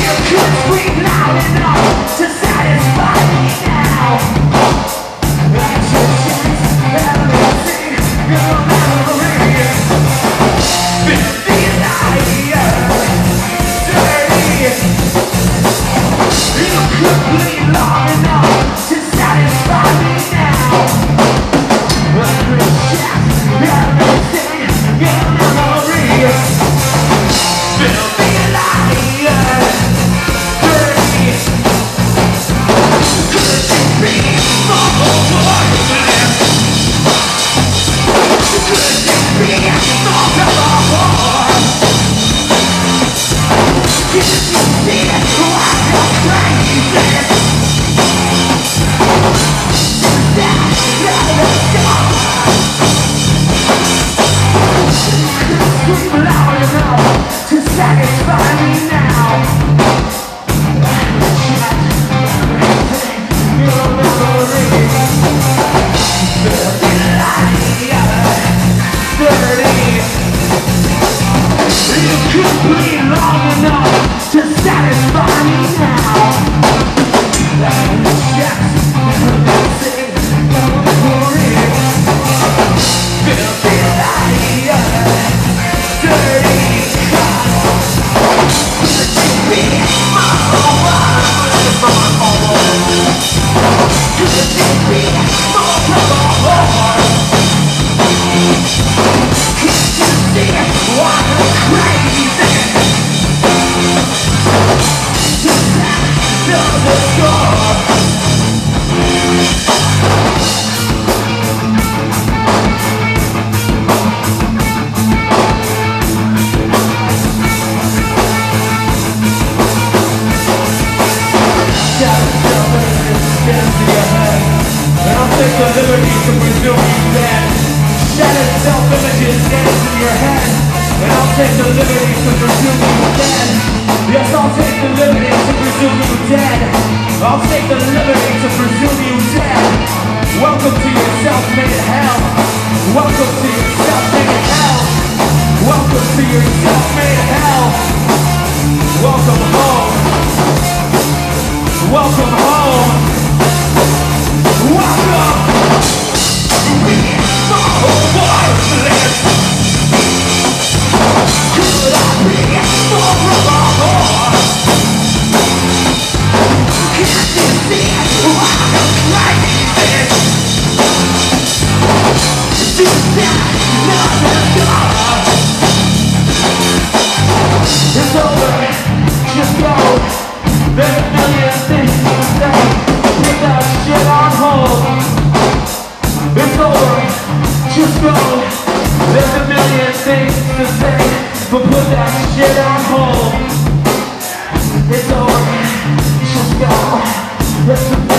take the liberty to presume you dead. Yes, I'll take the liberty to presume you dead. I'll take the liberty to presume you dead. Welcome to your self-made hell. Welcome to your self-made hell. Welcome to your self-made hell. Welcome home. Welcome home. Welcome. We are worthless. Could I be more of can't you see why I'm crazy? Do that, nothing God. It's over, just go. There's a million things to say. Put that shit on hold. It's over, just go. There's a million things to say, but put that shit on hold. It's over, just go.